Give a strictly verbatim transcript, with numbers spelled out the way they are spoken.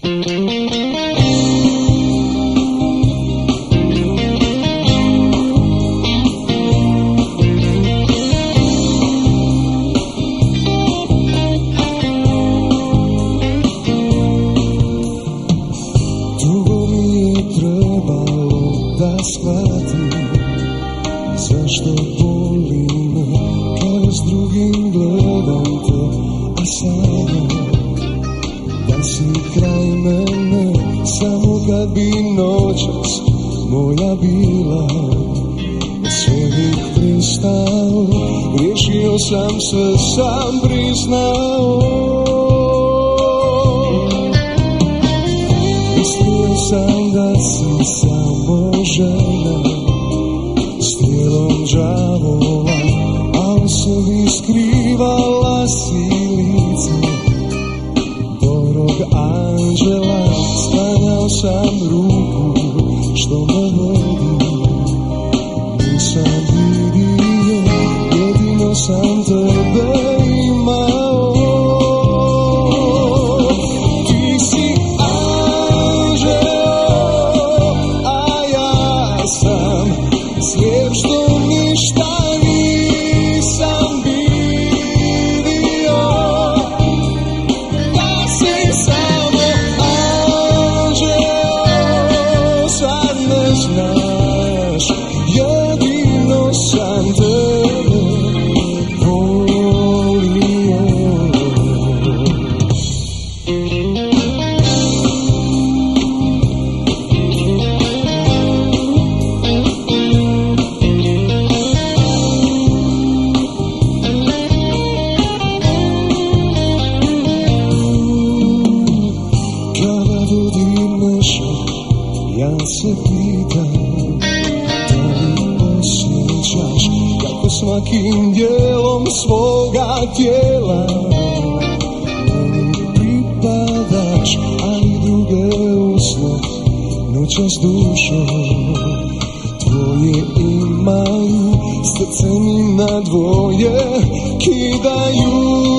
Zašto boli me kada s drugim gledam te, a sada da si kraj mene, samo kad bi noćas moja bila. Sve bih pristao, griješio sam, sve sam priznao. Mislio sam da si samo žena, strijelom đavola, a u sebi skrivala si lice dobrog anđela. Sklanjao sam ruku što me vodi, nisam vidio, jedino sam tebe imao. Ti si Andjeo, a ja sam slijep što ništa nisam vidio. Da si samo Andjeo, sad ne znaš, jedino sam tebe volio. Kada vodim nešto, ja se pitam da li osjećaš kako svakim dijelom svoga tijela meni pripadaš, ali druge usne noćas dušo tvoje imaju, srce mi na dvoje kidaju.